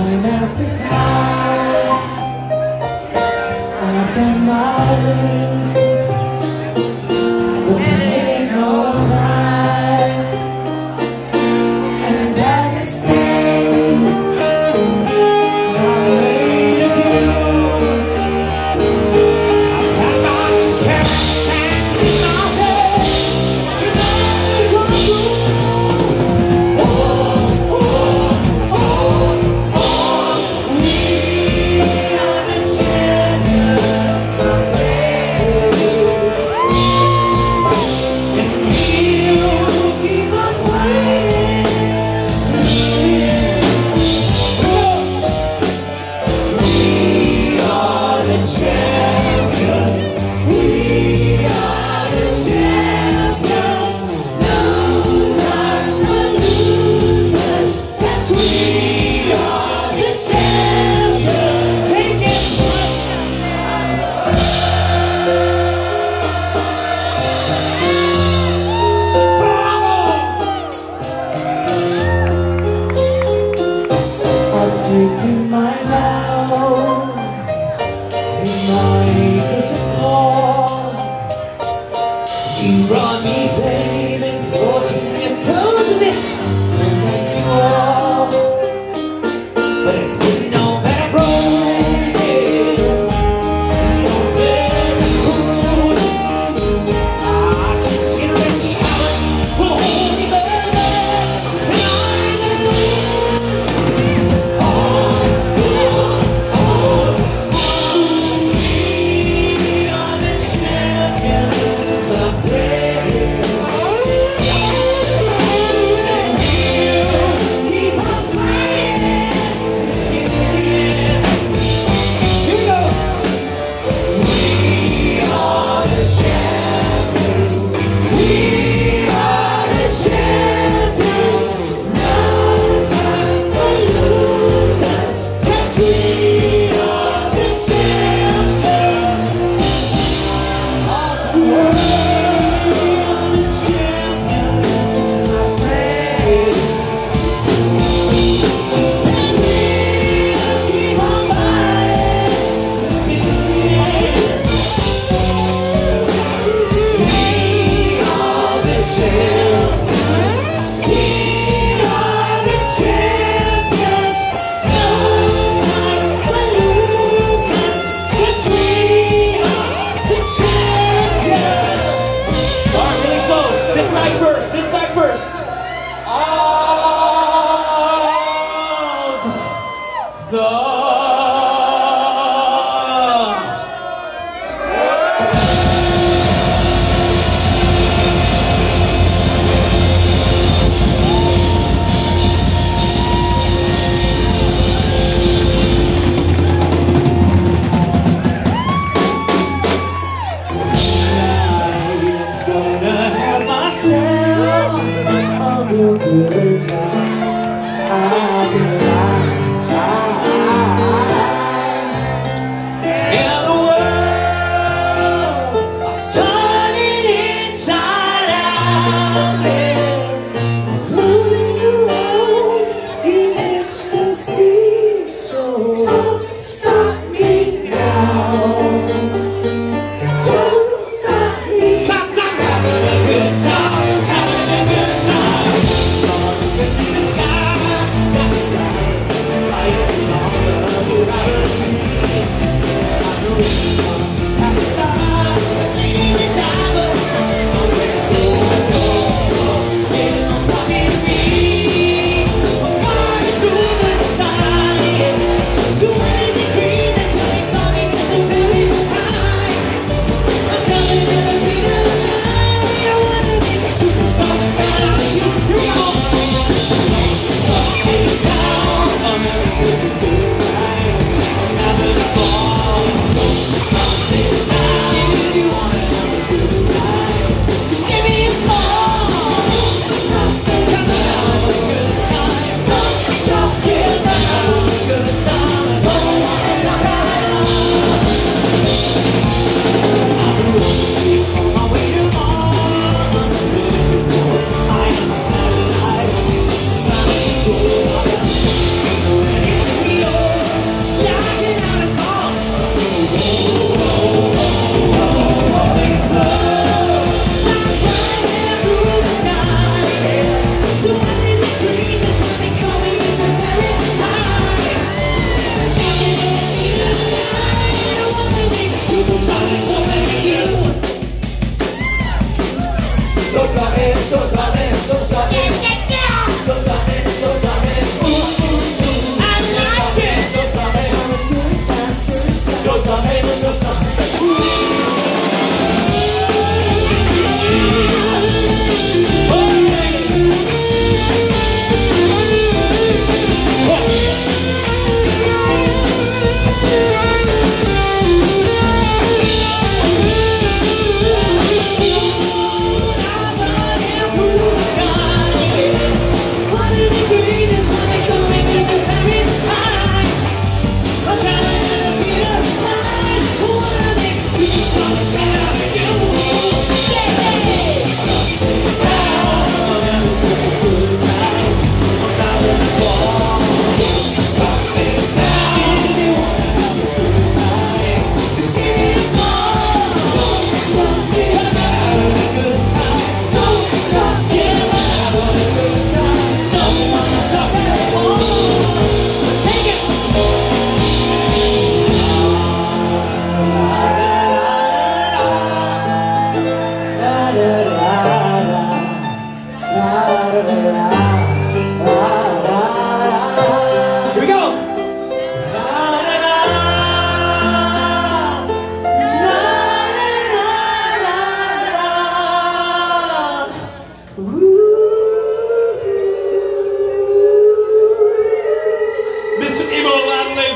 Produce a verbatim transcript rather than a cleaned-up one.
time after time, I've done my sentence, but you ain't no right. And I understand I'm afraid of you. I've had my share of sand in my head, and I go through. Oh, oh, oh, oh, we are the champions, my friend. And we'll keep on fighting till the end. We are the champions. We are the champions. No time for losers. That's we are the champions. Take it. I've taken my vow in my protocol. You brought me fame and fortune and goodness, and thank you all. But it's been no better roses, no better food. I consider it challenge will hold me back, and I'm the on, on, on, on. We are the champions, my friends. And we'll keep on fighting till the end. Here we go. We are the champions. We are the champions. No time for losers. 'Cause we are the champions. We are the champions, my friend. And we'll keep on fighting till the end. We are the champions. We are the champions. No time for losers. 'Cause we are the champions. All right, really slow. This side first. This side first. Of the gonna have myself a real good time. I feel like I Emo Lanley